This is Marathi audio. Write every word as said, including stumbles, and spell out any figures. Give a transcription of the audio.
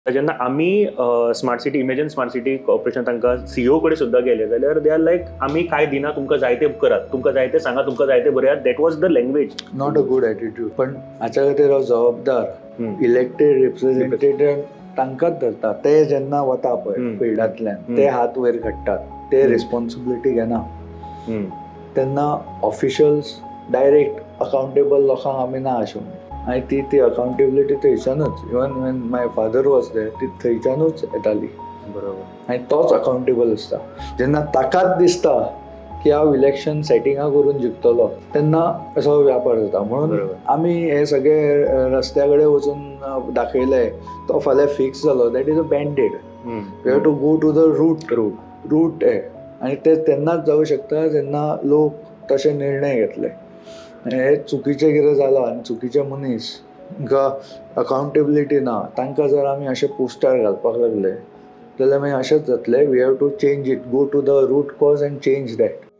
जेन्ना आमी smart city imagine smart city corporation तांकां सीईओ कडेन सुद्दां गेले जाल्यार दे आर लायक आमी काय दिना, तुमकां जाय ते करात, तुमकां जाय ते सांगा, तुमकां जाय ते बरयात. That was the language. Not a good attitude. पण हाच्या खातीर हांव जबाबदार इलेक्टेड रिप्रेझेंटेटिव्ह तांकांच धरता. ते जेन्ना वता पळय फिल्डांतल्यान ते हात वयर काडटात, ते रिस्पॉन्सिबिलिटी घेना, तेन्ना ऑफिशियल्स डायरेक्ट अकाउंटेबल लोकांक आमी ना अशें आनी ती ती अकाउंटेबिलिटी थंयच्यानूच even when my father was there ती थंयच्यानूच येताली. बरोबर. आनी तोच अकाउंटेबल आसता. जेन्ना ताकाच दिसता की हांव इलेक्शन सेटिंगा करून जिखतलो तेन्ना असो व्यापार जाता. म्हणून आमी हे सगळे रस्त्या कडेन वचून दाखयले तो फाल्यां फिक्स जालो. That is a band-aid. We have to go to the root root root हे आनी ते तेन्नाच जावं शकता जेन्ना लोक तशे निर्णय घेतले. हे चुकीचें कितें जालां आनी चुकीचे मनीस तांकां अकाउंटेबिलिटी ना तांकां जर आमी अशे पोस्टार घालपाक लागले जाल्यार मागीर अशेंच जातलें. We have to change it, go to the root cause and change that.